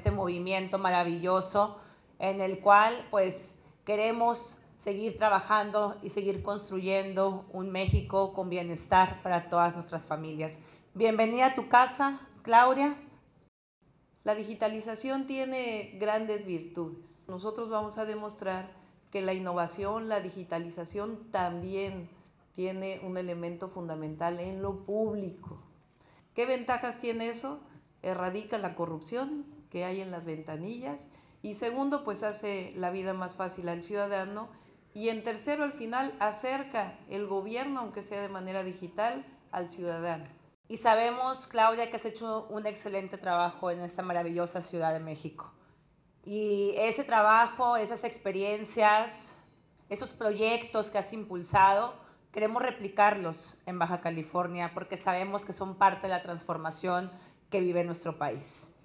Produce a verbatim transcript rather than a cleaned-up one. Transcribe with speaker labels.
Speaker 1: este movimiento maravilloso en el cual pues queremos seguir trabajando y seguir construyendo un México con bienestar para todas nuestras familias. Bienvenida a tu casa, Claudia.
Speaker 2: La digitalización tiene grandes virtudes. Nosotros vamos a demostrar que la innovación, la digitalización también tiene un elemento fundamental en lo público. ¿Qué ventajas tiene eso? Erradica la corrupción que hay en las ventanillas y segundo, pues hace la vida más fácil al ciudadano y en tercero, al final, acerca el gobierno, aunque sea de manera digital, al ciudadano.
Speaker 1: Y sabemos, Claudia, que has hecho un excelente trabajo en esta maravillosa Ciudad de México. Y ese trabajo, esas experiencias, esos proyectos que has impulsado, queremos replicarlos en Baja California porque sabemos que son parte de la transformación que vive nuestro país.